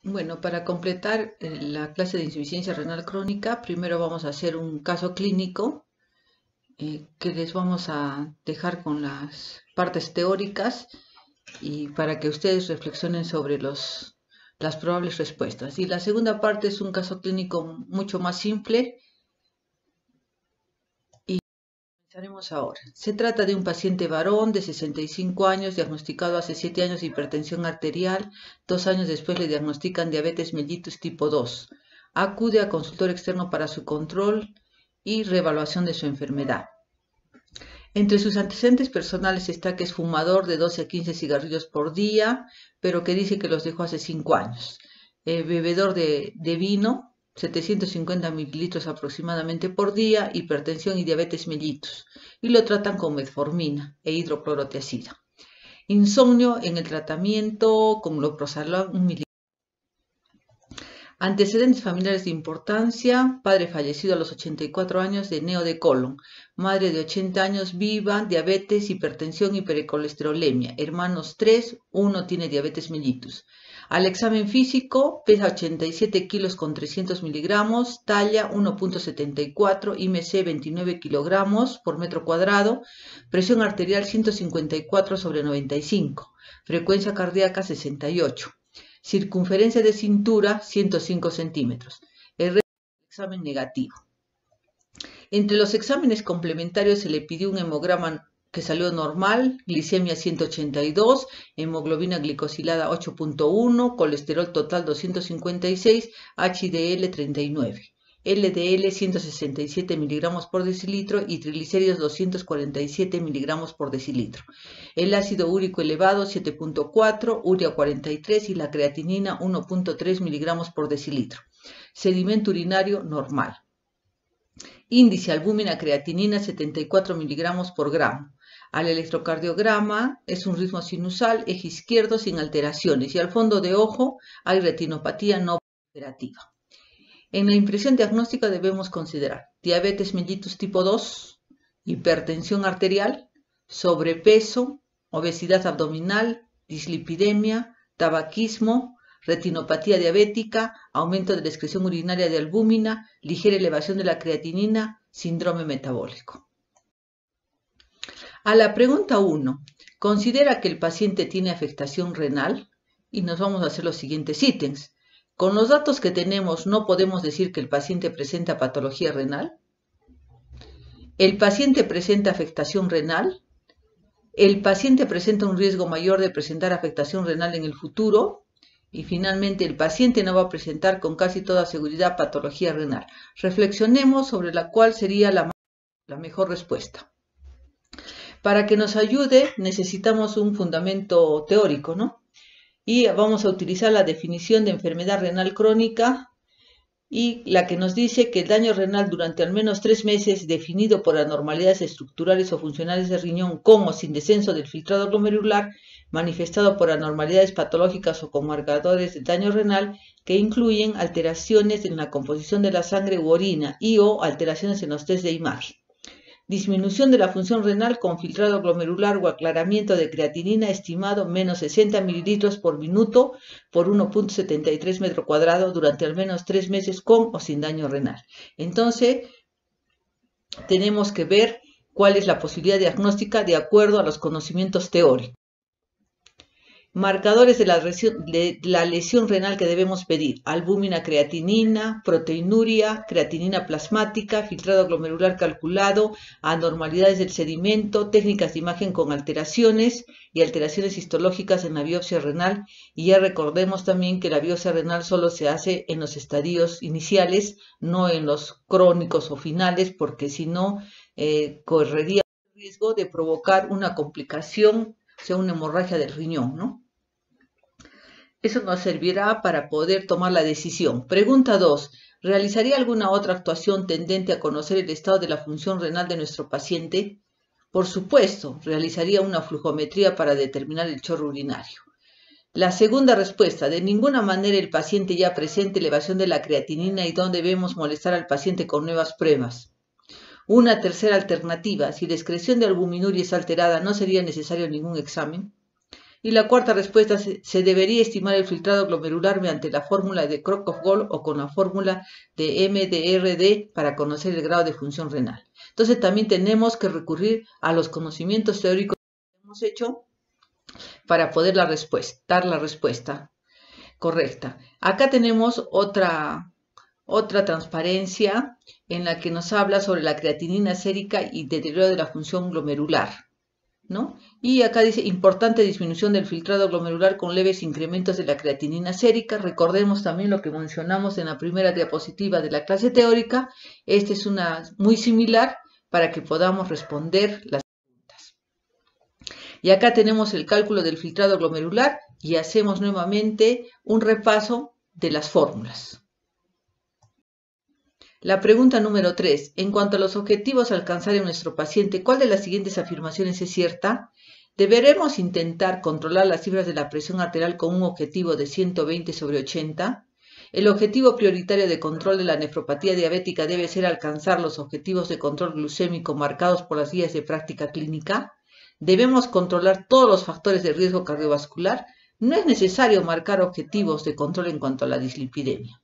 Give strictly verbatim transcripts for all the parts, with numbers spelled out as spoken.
Bueno, para completar eh, la clase de insuficiencia renal crónica, primero vamos a hacer un caso clínico eh, que les vamos a dejar con las partes teóricas y para que ustedes reflexionen sobre los, las probables respuestas. Y la segunda parte es un caso clínico mucho más simple y comenzaremos ahora. Se trata de un paciente varón de sesenta y cinco años, diagnosticado hace siete años de hipertensión arterial. Dos años después le diagnostican diabetes mellitus tipo dos. Acude a consultorio externo para su control y reevaluación de su enfermedad. Entre sus antecedentes personales está que es fumador de doce a quince cigarrillos por día, pero que dice que los dejó hace cinco años. Eh, bebedor de, de vino, setecientos cincuenta mililitros aproximadamente por día, hipertensión y diabetes mellitus, y lo tratan con metformina e hidroclorotiazida. Insomnio en el tratamiento con loprosalón un miligramo. Antecedentes familiares de importancia: padre fallecido a los ochenta y cuatro años de neo de colon, madre de ochenta años viva, diabetes, hipertensión y hipercolesterolemia, hermanos tres, uno tiene diabetes mellitus. Al examen físico, pesa ochenta y siete kilos con trescientos miligramos, talla uno punto setenta y cuatro, I M C veintinueve kilogramos por metro cuadrado, presión arterial ciento cincuenta y cuatro sobre noventa y cinco, frecuencia cardíaca sesenta y ocho. Circunferencia de cintura ciento cinco centímetros. El resto del examen negativo. Entre los exámenes complementarios se le pidió un hemograma que salió normal, glicemia ciento ochenta y dos, hemoglobina glicosilada ocho punto uno, colesterol total doscientos cincuenta y seis, H D L treinta y nueve. L D L ciento sesenta y siete miligramos por decilitro y triglicéridos doscientos cuarenta y siete miligramos por decilitro. El ácido úrico elevado siete punto cuatro, urea cuarenta y tres y la creatinina uno punto tres miligramos por decilitro. Sedimento urinario normal. Índice albúmina creatinina setenta y cuatro miligramos por gramo. Al electrocardiograma es un ritmo sinusal, eje izquierdo sin alteraciones y al fondo de ojo hay retinopatía no proliferativa. En la impresión diagnóstica debemos considerar diabetes mellitus tipo dos, hipertensión arterial, sobrepeso, obesidad abdominal, dislipidemia, tabaquismo, retinopatía diabética, aumento de la excreción urinaria de albúmina, ligera elevación de la creatinina, síndrome metabólico. A la pregunta uno, ¿considera que el paciente tiene afectación renal? Y nos vamos a hacer los siguientes ítems. Con los datos que tenemos, ¿no podemos decir que el paciente presenta patología renal? ¿El paciente presenta afectación renal? ¿El paciente presenta un riesgo mayor de presentar afectación renal en el futuro? Y finalmente, el paciente no va a presentar con casi toda seguridad patología renal. Reflexionemos sobre la cual sería la, la mejor respuesta. Para que nos ayude, necesitamos un fundamento teórico, ¿no? Y vamos a utilizar la definición de enfermedad renal crónica y la que nos dice que el daño renal durante al menos tres meses definido por anormalidades estructurales o funcionales del riñón con o sin descenso del filtrado glomerular manifestado por anormalidades patológicas o con marcadores de daño renal que incluyen alteraciones en la composición de la sangre u orina y o alteraciones en los test de imagen. Disminución de la función renal con filtrado glomerular o aclaramiento de creatinina estimado menos sesenta mililitros por minuto por uno punto setenta y tres metro cuadrado durante al menos tres meses con o sin daño renal. Entonces, tenemos que ver cuál es la posibilidad diagnóstica de acuerdo a los conocimientos teóricos. Marcadores de la, de la lesión renal que debemos pedir: albúmina creatinina, proteinuria, creatinina plasmática, filtrado glomerular calculado, anormalidades del sedimento, técnicas de imagen con alteraciones y alteraciones histológicas en la biopsia renal. Y ya recordemos también que la biopsia renal solo se hace en los estadios iniciales, no en los crónicos o finales, porque si no, eh, correría el riesgo de provocar una complicación, o sea, una hemorragia del riñón, ¿no? Eso nos servirá para poder tomar la decisión. Pregunta dos. ¿Realizaría alguna otra actuación tendente a conocer el estado de la función renal de nuestro paciente? Por supuesto, realizaría una flujometría para determinar el chorro urinario. La segunda respuesta. De ninguna manera el paciente ya presente elevación de la creatinina y no debemos molestar al paciente con nuevas pruebas. Una tercera alternativa. Si la excreción de albuminuria es alterada, ¿no sería necesario ningún examen? Y la cuarta respuesta, se, se debería estimar el filtrado glomerular mediante la fórmula de Crocroft-Gault o con la fórmula de M D R D para conocer el grado de función renal. Entonces también tenemos que recurrir a los conocimientos teóricos que hemos hecho para poder la respuesta, dar la respuesta correcta. Acá tenemos otra, otra transparencia en la que nos habla sobre la creatinina sérica y deterioro de la función glomerular, ¿no? Y acá dice, importante disminución del filtrado glomerular con leves incrementos de la creatinina sérica. Recordemos también lo que mencionamos en la primera diapositiva de la clase teórica. Esta es una muy similar para que podamos responder las preguntas. Y acá tenemos el cálculo del filtrado glomerular y hacemos nuevamente un repaso de las fórmulas. La pregunta número tres. En cuanto a los objetivos a alcanzar en nuestro paciente, ¿cuál de las siguientes afirmaciones es cierta? ¿Deberemos intentar controlar las cifras de la presión arterial con un objetivo de ciento veinte sobre ochenta? ¿El objetivo prioritario de control de la nefropatía diabética debe ser alcanzar los objetivos de control glucémico marcados por las guías de práctica clínica? ¿Debemos controlar todos los factores de riesgo cardiovascular? No es necesario marcar objetivos de control en cuanto a la dislipidemia.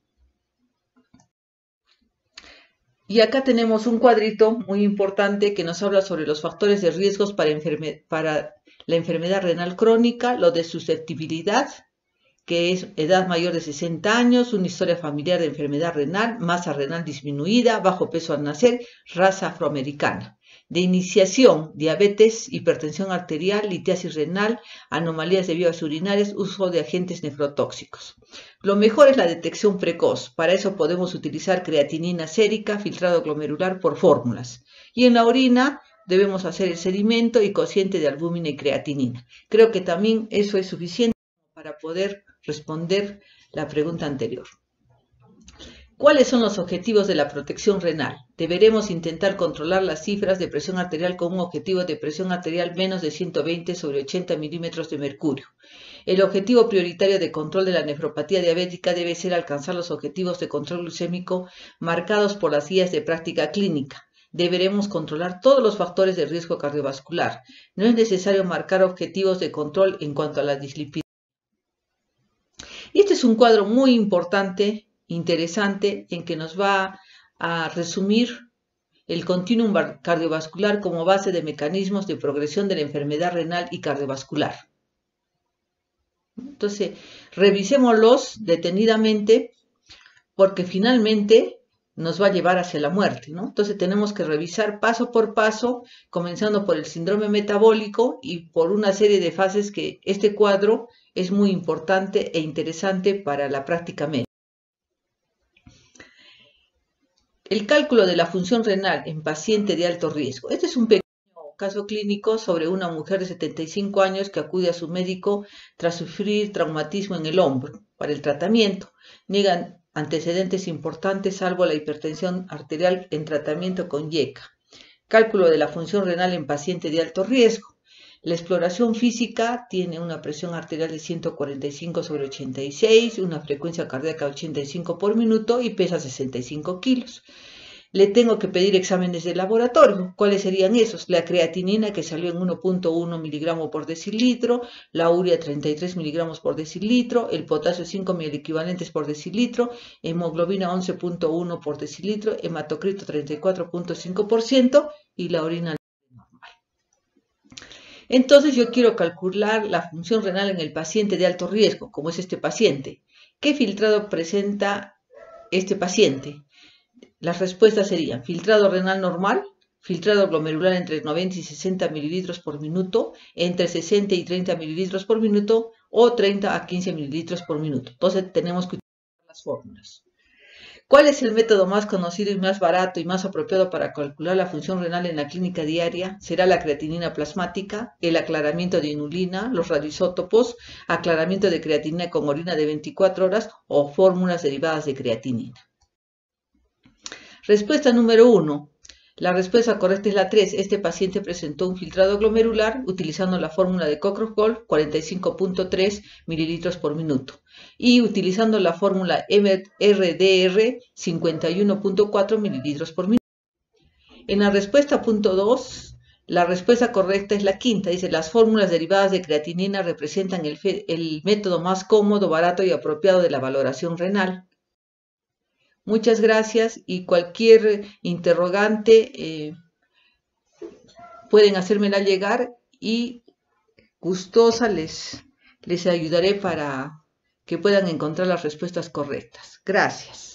Y acá tenemos un cuadrito muy importante que nos habla sobre los factores de riesgos para, enferme para la enfermedad renal crónica, lo de susceptibilidad, que es edad mayor de sesenta años, una historia familiar de enfermedad renal, masa renal disminuida, bajo peso al nacer, raza afroamericana. De iniciación, diabetes, hipertensión arterial, litiasis renal, anomalías de vías urinarias, uso de agentes nefrotóxicos. Lo mejor es la detección precoz. Para eso podemos utilizar creatinina sérica, filtrado glomerular por fórmulas. Y en la orina debemos hacer el sedimento y cociente de albúmina y creatinina. Creo que también eso es suficiente para poder responder la pregunta anterior. ¿Cuáles son los objetivos de la protección renal? Deberemos intentar controlar las cifras de presión arterial con un objetivo de presión arterial menos de ciento veinte sobre ochenta milímetros de mercurio. El objetivo prioritario de control de la nefropatía diabética debe ser alcanzar los objetivos de control glucémico marcados por las guías de práctica clínica. Deberemos controlar todos los factores de riesgo cardiovascular. No es necesario marcar objetivos de control en cuanto a la dislipidemia. Y este es un cuadro muy importante, interesante, en que nos va a resumir el continuum cardiovascular como base de mecanismos de progresión de la enfermedad renal y cardiovascular. Entonces, revisémoslos detenidamente porque finalmente nos va a llevar hacia la muerte, ¿no? Entonces tenemos que revisar paso por paso, comenzando por el síndrome metabólico y por una serie de fases que este cuadro es muy importante e interesante para la práctica médica. El cálculo de la función renal en paciente de alto riesgo. Este es un pequeño caso clínico sobre una mujer de setenta y cinco años que acude a su médico tras sufrir traumatismo en el hombro para el tratamiento. Niegan antecedentes importantes salvo la hipertensión arterial en tratamiento con Y E C A. Cálculo de la función renal en paciente de alto riesgo. La exploración física tiene una presión arterial de ciento cuarenta y cinco sobre ochenta y seis, una frecuencia cardíaca de ochenta y cinco por minuto y pesa sesenta y cinco kilos. Le tengo que pedir exámenes de laboratorio. ¿Cuáles serían esos? La creatinina, que salió en uno punto uno miligramos por decilitro, la urea treinta y tres miligramos por decilitro, el potasio cinco miliequivalentes por decilitro, hemoglobina once punto uno por decilitro, hematocrito treinta y cuatro punto cinco por ciento y la orina normal. Entonces yo quiero calcular la función renal en el paciente de alto riesgo, como es este paciente. ¿Qué filtrado presenta este paciente? Las respuestas serían filtrado renal normal, filtrado glomerular entre noventa y sesenta mililitros por minuto, entre sesenta y treinta mililitros por minuto o treinta a quince mililitros por minuto. Entonces tenemos que utilizar las fórmulas. ¿Cuál es el método más conocido y más barato y más apropiado para calcular la función renal en la clínica diaria? Será la creatinina plasmática, el aclaramiento de inulina, los radioisótopos, aclaramiento de creatinina con orina de veinticuatro horas o fórmulas derivadas de creatinina. Respuesta número uno. La respuesta correcta es la tres. Este paciente presentó un filtrado glomerular utilizando la fórmula de Crocroft-Gault, cuarenta y cinco punto tres mililitros por minuto, y utilizando la fórmula M R D R, cincuenta y uno punto cuatro mililitros por minuto. En la respuesta punto dos, La respuesta correcta es la quinta. Dice, las fórmulas derivadas de creatinina representan el, el método más cómodo, barato y apropiado de la valoración renal. Muchas gracias y cualquier interrogante eh, pueden hacérmela llegar y gustosa les, les ayudaré para que puedan encontrar las respuestas correctas. Gracias.